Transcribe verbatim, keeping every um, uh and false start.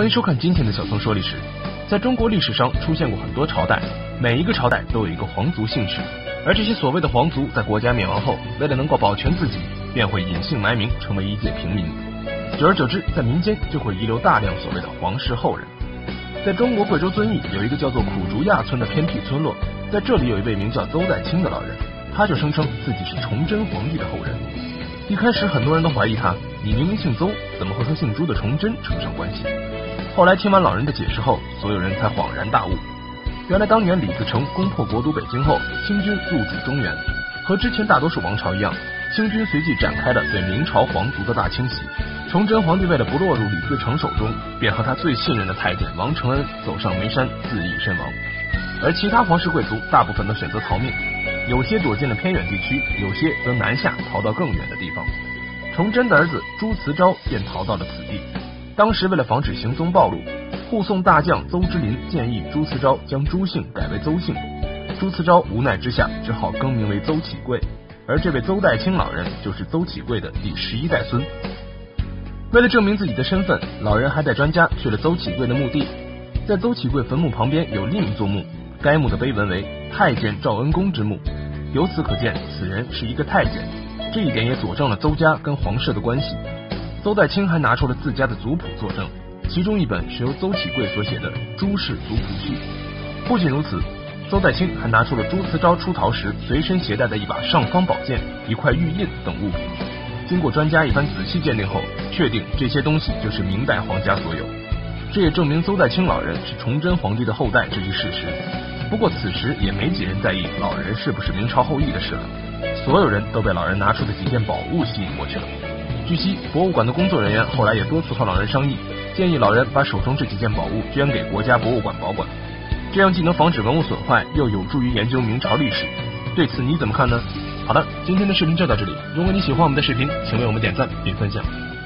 欢迎收看今天的小松说历史。在中国历史上出现过很多朝代，每一个朝代都有一个皇族姓氏，而这些所谓的皇族在国家灭亡后，为了能够保全自己，便会隐姓埋名，成为一介平民。久而久之，在民间就会遗留大量所谓的皇室后人。在中国贵州遵义有一个叫做苦竹垭村的偏僻村落，在这里有一位名叫邹代清的老人，他就声称自己是崇祯皇帝的后人。一开始很多人都怀疑他，你明明姓邹，怎么会和姓朱的崇祯扯上关系？后来听完老人的解释后，所有人才恍然大悟，原来当年李自成攻破国都北京后，清军入主中原，和之前大多数王朝一样，清军随即展开了对明朝皇族的大清洗。崇祯皇帝为了不落入李自成手中，便和他最信任的太监王承恩走上煤山自缢身亡。而其他皇室贵族大部分都选择逃命，有些躲进了偏远地区，有些则南下逃到更远的地方。崇祯的儿子朱慈昭便逃到了此地。当时为了防止行踪暴露，护送大将邹之林建议朱慈昭将朱姓改为邹姓。朱慈昭无奈之下只好更名为邹启贵，而这位邹代清老人就是邹启贵的第十一代孙。为了证明自己的身份，老人还带专家去了邹启贵的墓地。在邹启贵坟墓旁边有另一座墓，该墓的碑文为太监赵恩公之墓，由此可见此人是一个太监，这一点也佐证了邹家跟皇室的关系。邹代清还拿出了自家的族谱作证，其中一本是由邹启贵所写的《朱氏族谱序》。不仅如此，邹代清还拿出了朱慈昭出逃时随身携带的一把尚方宝剑、一块玉印等物品。经过专家一番仔细鉴定后，确定这些东西就是明代皇家所有，这也证明邹代清老人是崇祯皇帝的后代这一事实。不过此时也没几人在意老人是不是明朝后裔的事了，所有人都被老人拿出的几件宝物吸引过去了。据悉，博物馆的工作人员后来也多次和老人商议，建议老人把手中这几件宝物捐给国家博物馆保管，这样既能防止文物损坏，又有助于研究明朝历史。对此你怎么看呢？好了，今天的视频就到这里，如果你喜欢我们的视频，请为我们点赞并分享。